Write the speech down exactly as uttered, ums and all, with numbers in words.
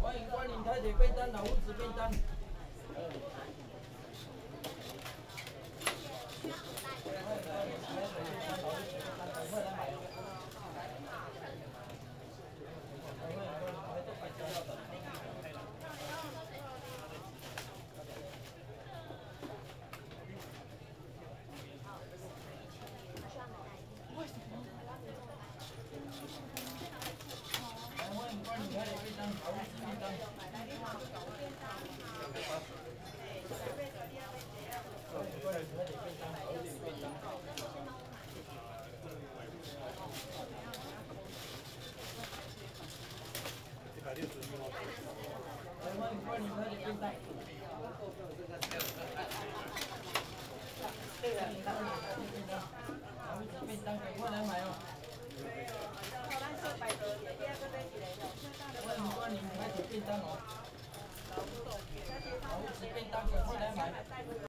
欢迎光临台铁便当、老屋子便当。欢迎光临台铁便当、老屋子便当。 欢迎光临台铁便当。便当赶快来买哦！欢迎光临台铁便当哦！老屋子便当赶快来买。